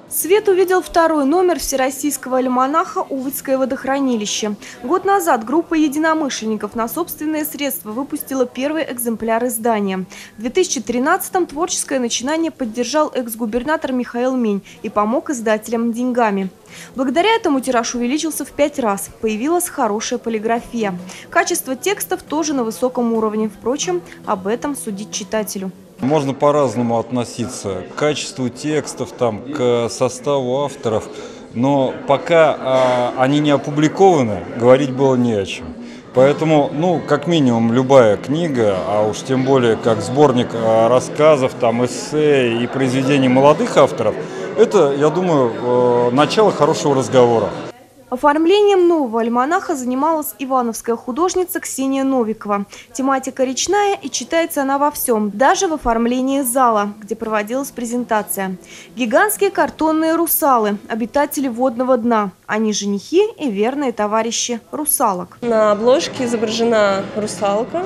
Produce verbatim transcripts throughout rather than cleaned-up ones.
Свет увидел второй номер всероссийского альманаха «Уводское водохранилище». Год назад группа единомышленников на собственные средства выпустила первый экземпляр издания. В две тысячи тринадцатом творческое начинание поддержал экс-губернатор Михаил Мень и помог издателям деньгами. Благодаря этому тираж увеличился в пять раз. Появилась хорошая полиграфия. Качество текстов тоже на высоком уровне. Впрочем, об этом судить читателю. Можно по-разному относиться к качеству текстов, там, к составу авторов, но пока а, они не опубликованы, говорить было не о чем. Поэтому, ну, как минимум, любая книга, а уж тем более как сборник а, рассказов, там, эссе и произведений молодых авторов, это, я думаю, э, начало хорошего разговора. Оформлением нового альманаха занималась ивановская художница Ксения Новикова. Тематика речная, и читается она во всем, даже в оформлении зала, где проводилась презентация. Гигантские картонные русалы, обитатели водного дна. Они женихи и верные товарищи русалок. На обложке изображена русалка.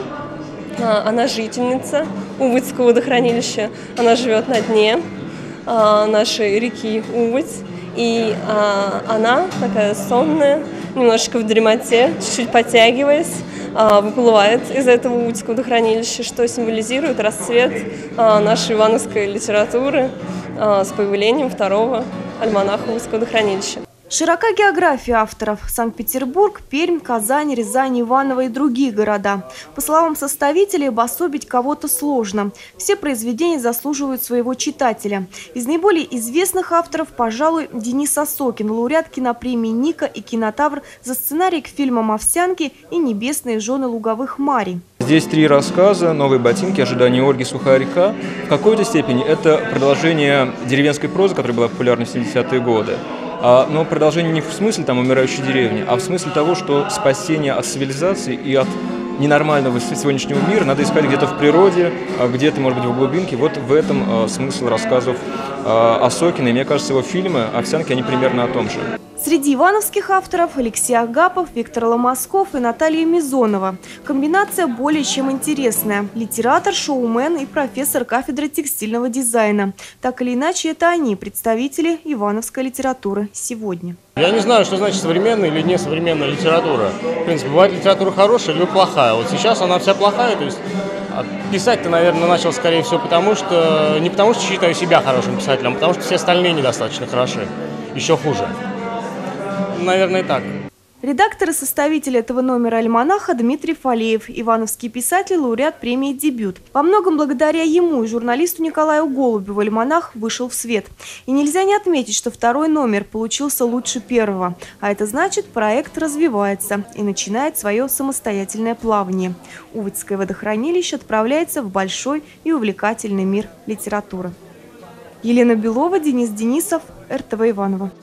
Она жительница Уводского водохранилища. Она живет на дне нашей реки Уводь. И а, она такая сонная, немножечко в дремоте, чуть-чуть подтягиваясь, а, выплывает из этого Уводского водохранилища, что символизирует расцвет а, нашей ивановской литературы а, с появлением второго альманаха Уводского водохранилища. Широка география авторов – Санкт-Петербург, Пермь, Казань, Рязань, Иваново и другие города. По словам составителей, обособить кого-то сложно. Все произведения заслуживают своего читателя. Из наиболее известных авторов, пожалуй, Денис Осокин, лауреат кинопремии «Ника» и «Кинотавр» за сценарий к фильмам «Овсянки» и «Небесные жены луговых марий». Здесь три рассказа: «Новые ботинки», «Ожидание Ольги», «Сухая река». В какой-то степени это продолжение деревенской прозы, которая была популярна в семидесятые годы. Но продолжение не в смысле там умирающей деревни, а в смысле того, что спасение от цивилизации и от ненормального сегодняшнего мира надо искать где-то в природе, где-то, может быть, в глубинке. Вот в этом смысл рассказов Осокина. И мне кажется, его фильмы «Овсянки», они примерно о том же. Среди ивановских авторов Алексей Агапов, Виктор Ломасков и Наталья Мизонова. Комбинация более чем интересная. Литератор, шоумен и профессор кафедры текстильного дизайна. Так или иначе, это они, представители ивановской литературы сегодня. Я не знаю, что значит современная или не современная литература. В принципе, бывает литература хорошая или плохая. Вот сейчас она вся плохая, то есть писать-то, наверное, начал, скорее всего, потому что не потому что считаю себя хорошим писателем, а потому что все остальные недостаточно хороши. Еще хуже. Наверное, так. Редактор и составитель этого номера альманаха Дмитрий Фалеев, ивановский писатель, лауреат премии «Дебют». Во многом благодаря ему и журналисту Николаю Голубеву альманах вышел в свет. И нельзя не отметить, что второй номер получился лучше первого. А это значит, проект развивается и начинает свое самостоятельное плавание. Уводское водохранилище отправляется в большой и увлекательный мир литературы. Елена Белова, Денис Денисов, эр тэ вэ Иваново.